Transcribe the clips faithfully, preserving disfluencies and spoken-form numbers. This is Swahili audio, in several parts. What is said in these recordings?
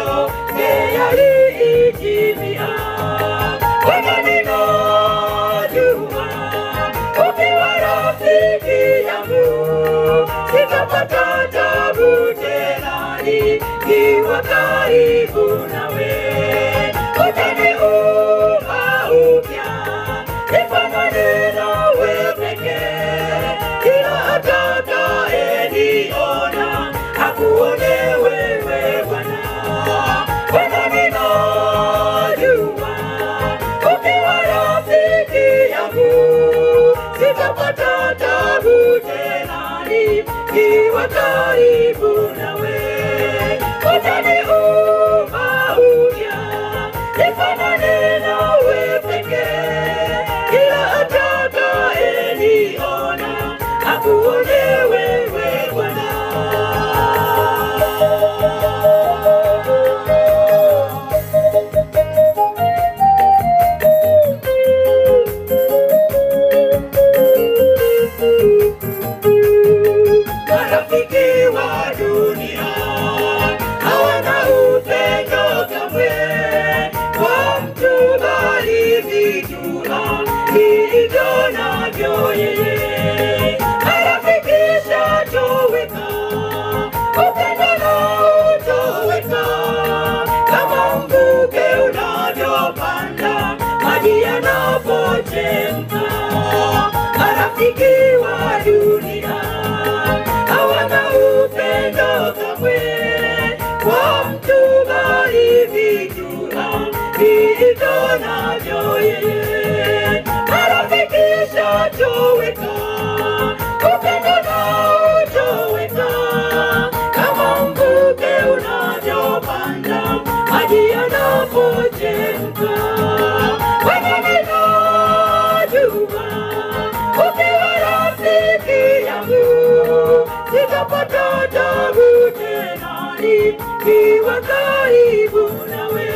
yote yalitimia. Bwana ninajua ukiwa rafiki yangu sitapata tabu tena nikiwa karibu nawe. Utaniumba upya nifanane nawe pekee, kila atakayeniona akuone wewe Bwana. Bwana ninajua ukiwa rafiki yangu sitapata tabu tena nikiwa karibu nawe. Utaniumba upya nifanane nawe pekee, kila atakayeniona akuone wewe Bwana. Marafiki wa dunia hawana upendo kamwe kwa mtu, bali vitu alivyo navyo yeye. Marafiki toweka, upendo nao utoweka, kama mvuke unavyopanda maji yanapochemka. Marafiki wa dunia hawana upendo kamwe kwa mtu, bali vitu alivyo navyo yeye. Marafiki toweka, upendo nao utoweka, kama mvuke unavyopanda maji yanapochemka. Bwana ninajua ukiwa rafiki yangu sitapata tabu tena nikiwa karibu nawe.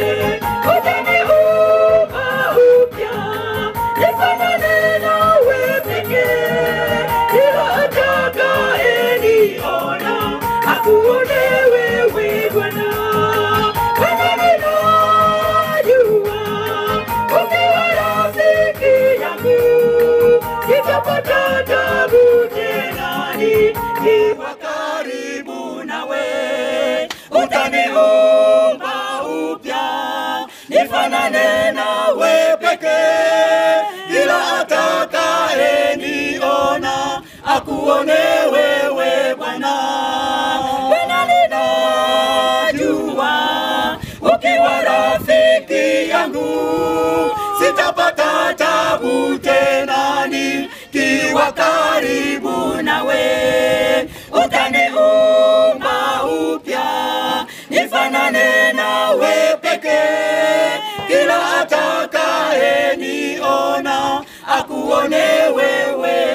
Utaniumba upya nifanane nawe pekee, kila atakayeniona akuone wewe Bwana. Bwana ninajua ukiwa rafiki yangu sitapata tabu tena nikiwa karibu nawe. Utaniumba upya nifanane nawe pekee, kila atakayeniona akuone wewe Bwana. Bwana ninajua ukiwa rafiki yangu sitapata tabu tena nikiwa karibu nawe. Utaniumba upya nifanane nawe pekee, kila atakayeniona akuone wewe